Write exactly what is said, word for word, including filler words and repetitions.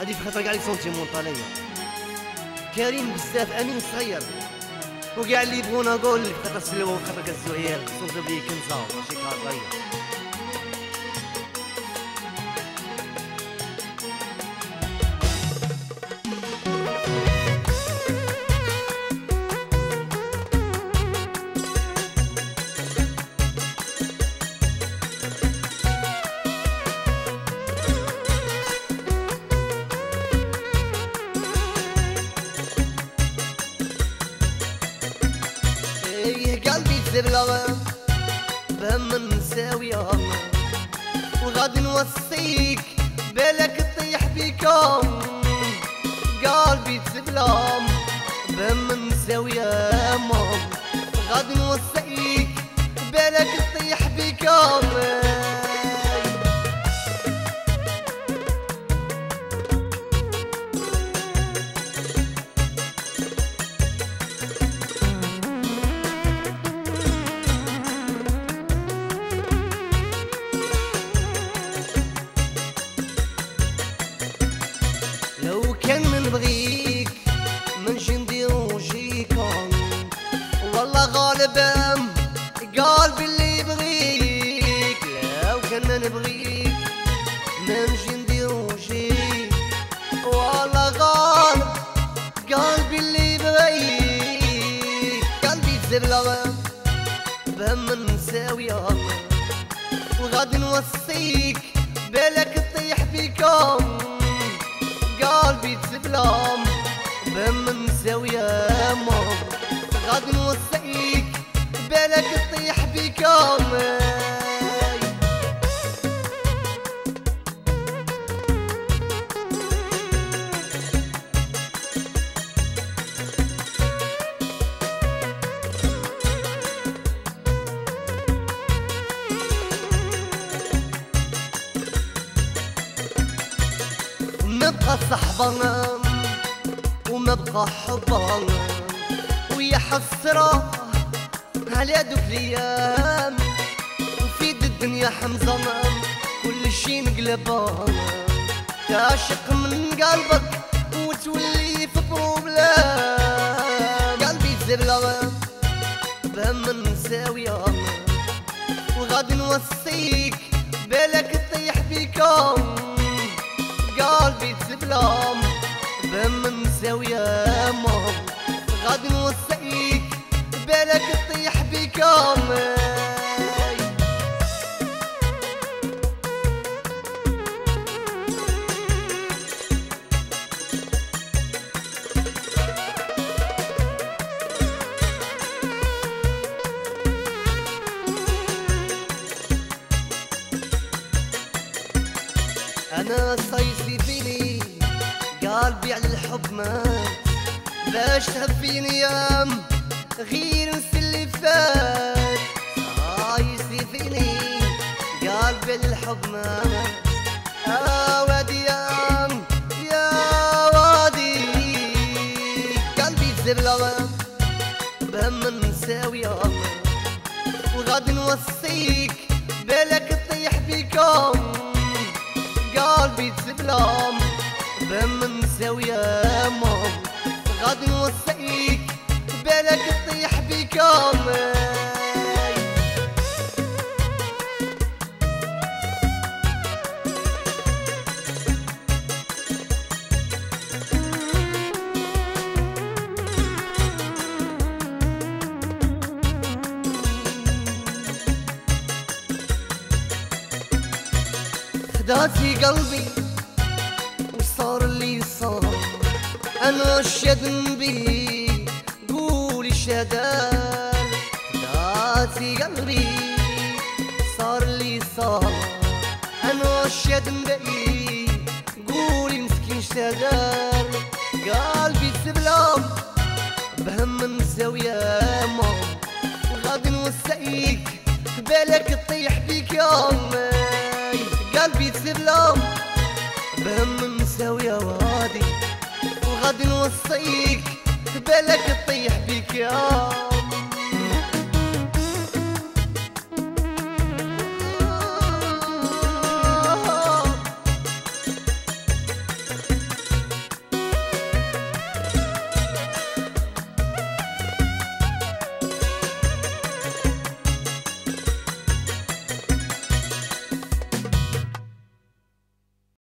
هادي في خاطر كاع لي سونتيمونطالية كريم بزاف امين صغير وكاع اللي يبغونا نقول في خاطر سلوى وخاطر كالزهير خصوصا بلي كنزة ماشي كاطاية. قلبي تبلغ بهم نساويها وغادي نوصيك بالك تطيح بيكم. قلبي تبلغ بهم نساويها غادي نوصيك بالك تطيح بيكم. لو كان منبغيك منجي نديرو جيكم والله غالبا قلبي اللي يبغيك. لو كان منبغيك منجي نديرو جيك والله غالب قلبي اللي يبغيك. قلبي تبلغ بهم نساويها وغادي نوصيك بالك تطيح بيكم. قلبي تبلام بهم مساوية غادي نوصيك بالك تطيح بيكم. نبقى صحبنا وما بقى حبنا ويا حسرة على دوك الايام وفيد الدنيا حمزنا كل شي نقلبها تعشق من قلبك وتولي في بروبلام. قلبي تبلغ بهم نساويها وغادي نوصيك بالك تطيح بيكم. قلبي تبلام بهم مساوية غادي نوصيك بالك تطيح بيكم. أنا صيصي فيني قلبي على الحب مات باش تهفيني يام غير نسي اللي فات. صيصي فيني قلبي على الحب مات يا وادي يام يا وادي. قلبي تبلغ بهم نساويها وغادي نوصيك بالك تطيح بيكم. قلبي تبلام بهم مساوية غادي نوصيك بالك تطيح بيكم. خداتي قلبي وصار اللي صار انا شد بي قولي شدال. خداتي قلبي صار اللي صار انا شد بي قولي مسكين شدال. قلبي تبلام بهم مساوية وغادي نوصيك بالك تطيح بيك يوم. قلبي تبلام بهم مساوية وغادي وغادي نوصيك بالك تطيح بيك يا